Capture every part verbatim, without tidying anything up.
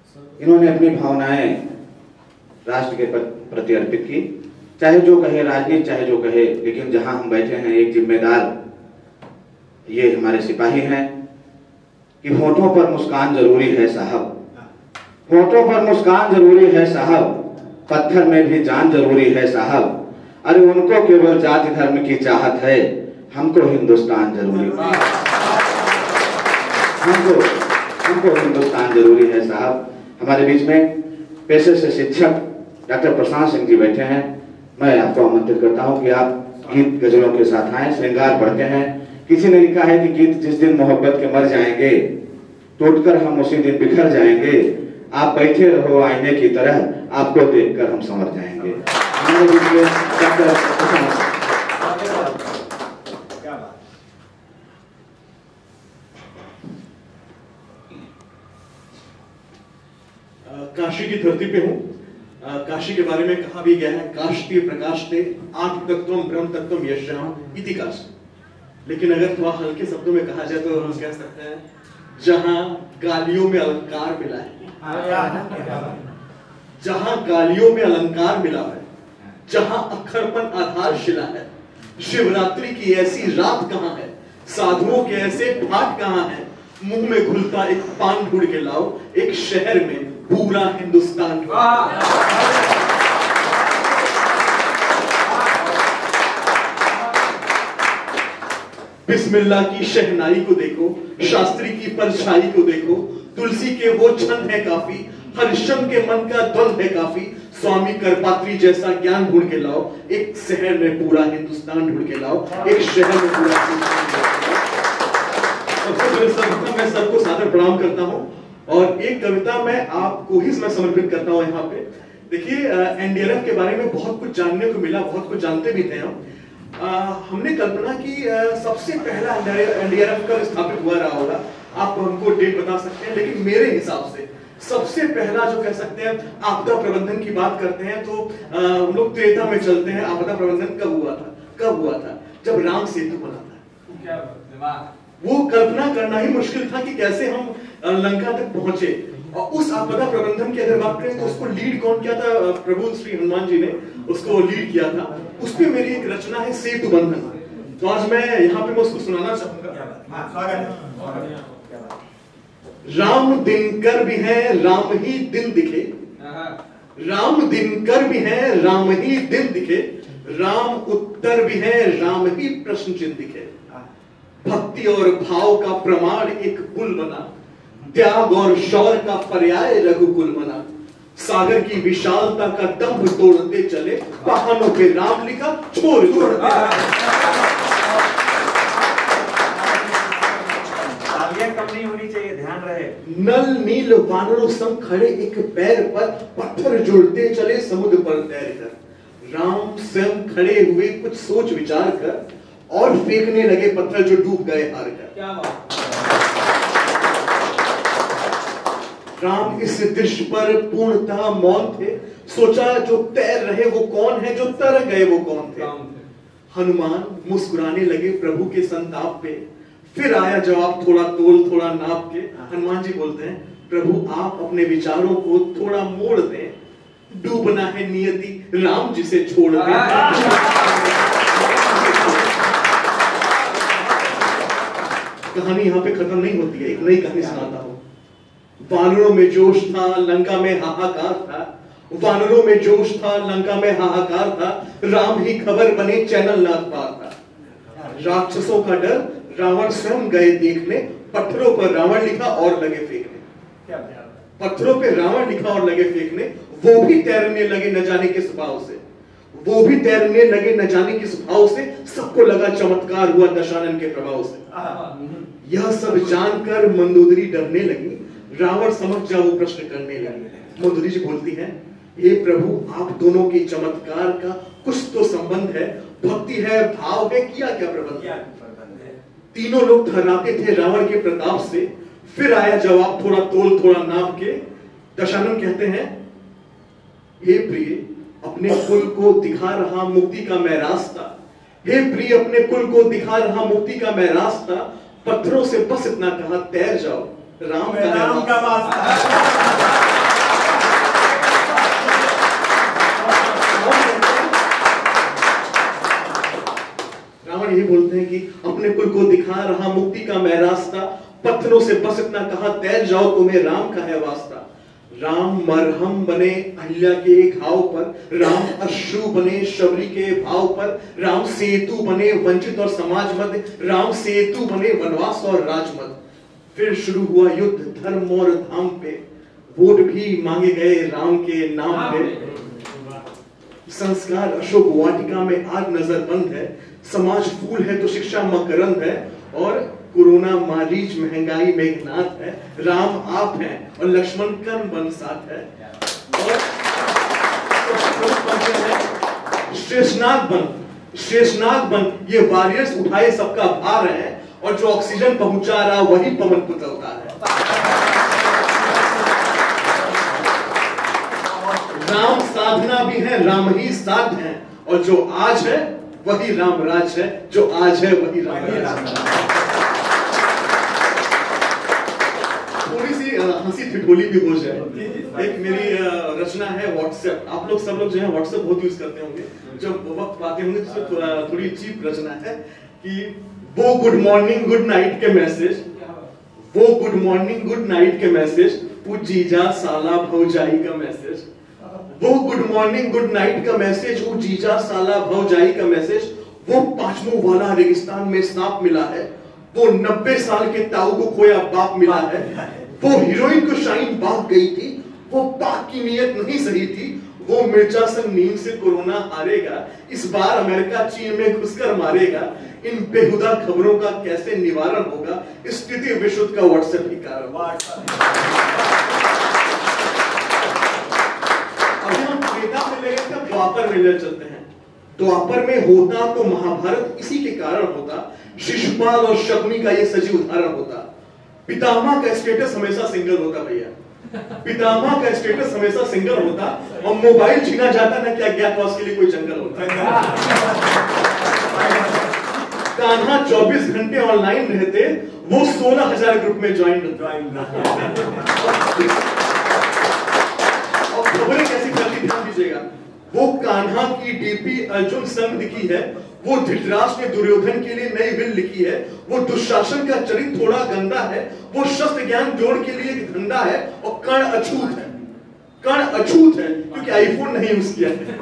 इन्होंने अपनी भावनाएं राष्ट्र के प्रति अर्पित की। चाहे जो कहे राजनीति, चाहे जो कहे, लेकिन जहां हम बैठे हैं एक जिम्मेदार ये हमारे सिपाही हैं कि होठों पर मुस्कान जरूरी है साहब, होठों पर मुस्कान जरूरी है साहब, पत्थर में भी जान जरूरी है साहब। अरे उनको केवल जाति धर्म की चाहत है, हमको हिंदुस्तान जरूरी है, हमको हमको हिंदुस्तान जरूरी है साहब। हमारे बीच में पेशे से शिक्षक डॉक्टर प्रशांत सिंह जी बैठे हैं। मैं आपको आमंत्रित करता हूं कि आप गीत गजलों के साथ आए, श्रृंगार पढ़ते हैं। किसी ने लिखा है कि गीत जिस दिन मोहब्बत के मर जाएंगे, टूटकर हम उसी दिन बिखर जाएंगे। आप बैठे रहो आईने की तरह, आपको देखकर हम संवर जाएंगे। हमारे बीच में डॉक्टर प्रशांत। काशी की धरती पे हूँ। काशी के बारे में कहा भी गया है, काष्ठीय प्रकाशते आठ तत्वम ब्रह्म तत्वम यश्याम इति काष्ठ। लेकिन अगर थोड़ा हल्के शब्दों में कहा जाए तो हम कह सकते हैं जहां गालियों में अलंकार मिला है, जहां गालियों में अलंकार मिला है, जहां अक्षरपन आधारशिला है। शिवरात्रि की ऐसी रात कहां है, साधुओं के ऐसे भाग कहां है। मुंह में घुलता एक पान ढूंढ के लाओ, एक शहर में पूरा हिंदुस्तान। बिस्मिल्लाह की शहनाई को देखो, शास्त्री की परछाई को देखो, तुलसी के वो छंद है काफी, हरिश्चंद्र के मन का द्वंद है काफी। स्वामी करपात्री जैसा ज्ञान ढूंढ के लाओ, एक शहर में पूरा हिंदुस्तान ढूंढ के लाओ, एक शहर में पूरा हिंदुस्तान। सबसे पहले सर्वप्रथम मैं सबको सादर प्रणाम करता हूं और एक कविता मैं आपको ही मैं समर्पित करता हूं यहाँ पे। देखिए, एनडीआरएफ के बारे में बहुत कुछ जानने को मिला, बहुत कुछ जानते भी थे हम। आ, हमने कल्पना की आ, सबसे पहला एनडीआरएफ कब स्थापित हुआ रहा होगा, आप हमको डेट बता सकते हैं। लेकिन मेरे हिसाब से सबसे पहला जो कह सकते हैं आपदा प्रबंधन की बात करते हैं तो हम लोग त्रेता में चलते हैं। आपदा प्रबंधन कब हुआ था? कब हुआ था? जब राम सेतु बना था। वो कल्पना करना ही मुश्किल था कि कैसे हम लंका तक पहुंचे। और उस आपदा प्रबंधन की अगर बात करें तो उसको लीड कौन किया था? प्रभु श्री हनुमान जी ने उसको लीड किया था। उस पे मेरी एक रचना है सेतु बंधन, तो आज मैं यहाँ पे मैं उसको सुनाना चाहूंगा। राम दिनकर भी है, राम ही दिन दिखे, राम दिनकर भी है, राम ही दिन दिखे, राम उत्तर भी है, राम ही प्रश्न चिन्ह दिखे। भक्ति और भाव का प्रमाण एक पुल बना, त्याग और शौर्य का पर्याय रघुकुल बना। सागर की विशालता का दंभ तोड़ते चले, पहाड़ों पे राम लिखा छोड़ छोड़ते। कम नहीं होनी चाहिए, ध्यान रहे। नल नील वानरों संग खड़े एक पैर पर, पत्थर जुड़ते चले समुद्र पर तैर कर। राम स्वयं खड़े हुए कुछ सोच विचार कर, और फेंकने लगे पत्थर जो डूब गए हार कर। क्या बात। राम इस दृश्य पर पूर्णतः मौन थे, सोचा जो तैर रहे वो कौन है, जो तर गए वो कौन थे। हनुमान मुस्कुराने लगे प्रभु के संताप पे, फिर आया जवाब थोड़ा तोल थोड़ा नाप के। हनुमान जी बोलते हैं, प्रभु आप अपने विचारों को थोड़ा मोड़ दें, डूबना है नियति राम जी से छोड़ दें। कहानी यहाँ पे खत्म नहीं होती है, एक नई कहानी सुनाता हूँ। वानरों में जोश था, लंका में हाहाकार था। वानरों में जोश था, लंका में हाहाकार था। राम ही खबर बने, चैनल नाथ पार था। राक्षसों का डर, रावण स्वयं गए देखने, पत्थरों पर रावण लिखा और लगे फेंकने। पत्थरों पे रावण लिखा और लगे फेंकने। वो भी तैरने लगे न जाने किस भाव से, वो भी तैरने लगे न जाने किस भाव से। सबको लगा चमत्कार हुआ दशानन के प्रभाव से। यह सब जानकर मंदोदरी डरने लगी, रावण समझ जा वो प्रश्न करने लगी। मंदोदरी जी बोलती हैं, हे प्रभु आप दोनों के चमत्कार का कुछ तो संबंध है, भक्ति है, भाव है, किया क्या प्रबंध है। तीनों लोग थर्राते थे रावण के प्रताप से, फिर आया जवाब थोड़ा तोल थोड़ा नाप के। दशानन कहते हैं, हे प्रिय अपने कुल को दिखा रहा मुक्ति का मैं रास्ता, हे प्रिय अपने कुल को दिखा रहा मुक्ति का मैं रास्ता। पत्थरों से बस इतना कहा तैर जाओ, राम का रास्ता। अपने कुल को दिखा रहा मुक्ति का मैं रास्ता, पत्थरों से बस इतना कहा तैर जाओ तुम्हें राम का है वास्ता। राम मरहम बने अहिल्या के घाव पर, राम अश्रु बने शबरी के भाव पर, राम सेतु बने वंचित और समाज मध्य, राम सेतु बने वनवास और राजमत। फिर शुरू हुआ युद्ध धर्म और धाम पे, वोट भी मांगे गए राम के नाम पे। संस्कार अशोक वाटिका में आज नजर बंद है, समाज फूल है तो शिक्षा मकरंद है, और कोरोना मारीच महंगाई मेघनाथ है। राम आप हैं और लक्ष्मण कर्ण बन साथ है। और शेषनाग बन, शेषनाग बन ये वॉरियर्स उठाए सबका भार है, और जो ऑक्सीजन पहुंचा रहा वही पवन पुत्र अवतार है। राम साधना भी है, राम ही साध है, और जो आज है वही राम राज है, जो आज है वही राम राज है। थोड़ी सी हंसी ठिठोली भी हो जाए। एक मेरी रचना है व्हाट्सएप, आप लोग सब लोग जो है व्हाट्सएप बहुत यूज करते होंगे, जब वक्त पाते होंगे तो थोड़ी चीप रचना है कि वो गुड मॉर्निंग गुड नाइट के मैसेज, वो गुड मॉर्निंग गुड नाइट के मैसेज, वो जीजा साला भौजाई का मैसेज, वो गुड मॉर्निंग गुड नाइट का मैसेज, वो जीजा साला भौजाई का मैसेज, वो पांचवों वाला रेगिस्तान में सांप मिला है, वो नब्बे साल के ताऊ को खोया बाप मिला है, वो हीरोइन को शाइन भाग गई थी, वो पाक की नीयत नहीं सही थी, वो मिर्चा संग नीम से कोरोना हारेगा, इस बार अमेरिका चीन में घुसकर मारेगा, इन बेहुदा खबरों का कैसे निवारण होगा, इस स्थिति विश्व का व्हाट्सएप ही कारण। अभी हम त्रेता में ले गए, द्वापर में ले चलते हैं। द्वापर में होता तो महाभारत इसी के कारण होता, शिशुपाल और शकुनी का ये सजीव उदाहरण होता। पितामह का स्टेटस हमेशा सिंगल होता भैया, पितामह का स्टेटस हमेशा सिंगल होता, और मोबाइल छीना जाता ना क्या ज्ञातवास के लिए कोई जंगल होता। कान्हा चौबीस घंटे ऑनलाइन रहते, वो सोलह हजार ग्रुप में ज्वाइन और खबरें कैसी चलती ध्यान दीजिएगा। वो कान्हा की डीपी अर्जुन संग दिखी है, वो धृतराष्ट्र ने दुर्योधन के लिए नई विल लिखी है, वो दुशासन का चरित्र थोड़ा गंदा है, वो शस्त्र ज्ञान जोड़ के लिए एक धंधा है, और कर्ण अछूत है, कर्ण अछूत है क्योंकि आईफोन नहीं यूज किया है,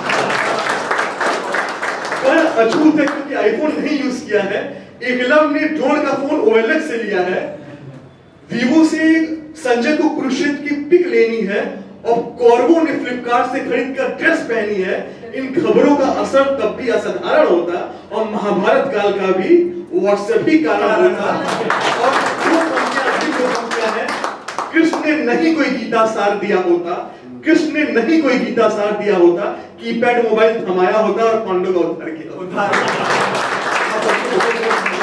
कर्ण अछूत है क्योंकि आईफोन नहीं यूज किया है। एकलव ने ड्रोन का फोन ओएलएक्स से लिया है, वीवो से संजय को कुरुक्षेत्र की पिक लेनी है, और कौरवों ने फ्लिपकार्ट से खरीद कर ड्रेस पहनी है। इन खबरों का असर तब भी असाधारण होता, और महाभारत काल का भी व्हाट्सएप ही कारण होता। और जो पंक्तियां अभी जो पंक्तियां हैं, कृष्ण ने नहीं कोई गीता सार दिया होता, कृष्ण ने नहीं कोई गीता सार दिया होता, कीपैड मोबाइल थमाया होता और पांडव का उद्धार किया होता।